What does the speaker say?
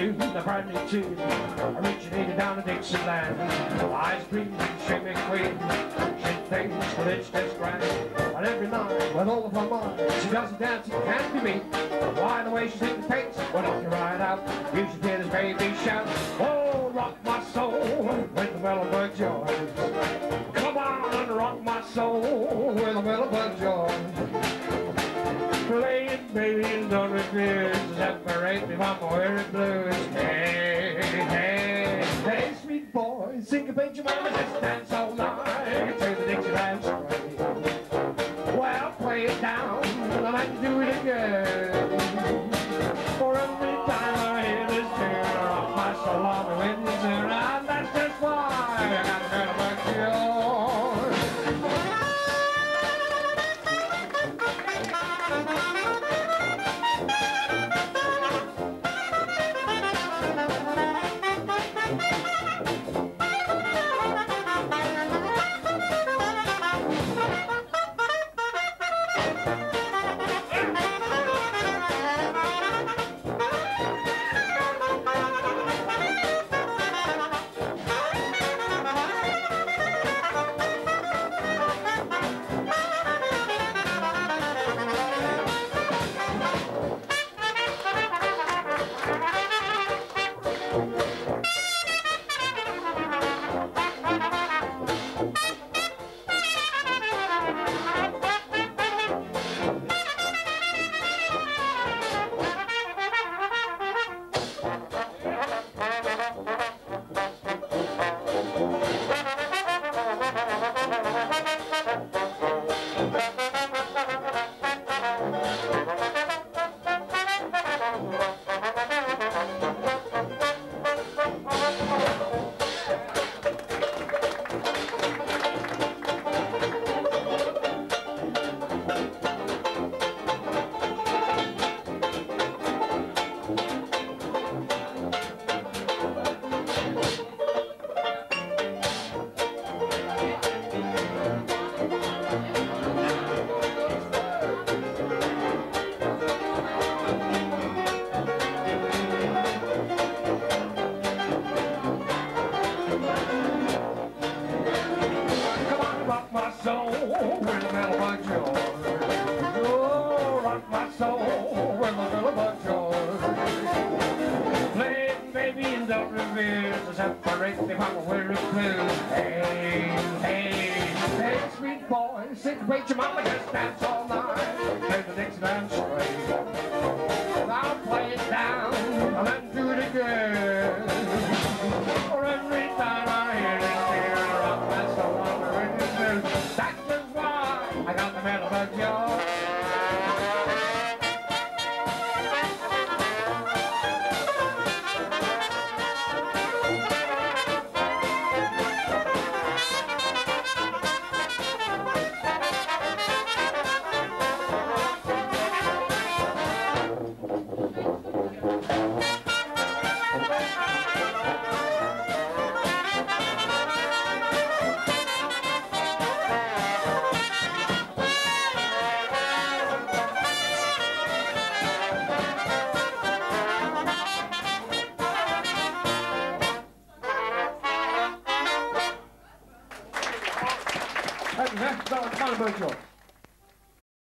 tune, a brand new tune, originated down in Dixieland. Ice cream and shimmy queen, she thinks that it's just grand. And every night, with all of her mind, she does a dance you can't be beat. Why the way she's hitting the pace, well, knock you right out. You should hear this baby shout, oh, rock my soul, with the Mellowbird joys. Come on and rock my soul, with the Mellowbird joys. Playing baby and don't refuse to separate me from my weary blues. Hey, hey, hey, sweet boy, syncopate your mama, just dance all night to the Dixieland swing. Well, play it down, and I like to do it again. For every time I hear this tune, I rock my soul on the wind, and that's just why I got a girl about yours. Soul, with the Mellowbird joys. Oh, rock my soul, with the Mellowbird joys. Playing baby and don't refuse to separate me from a weary blues. Hey, hey, hey, sweet boy, syncopate your mama, just dance all night. Play the Dixieland swing. I'll play it down, and then do it again. For every time I hear this tune, I rock my soul on the wind. That's just why I got the Mellowbird joy. That's the Mellowbird joy.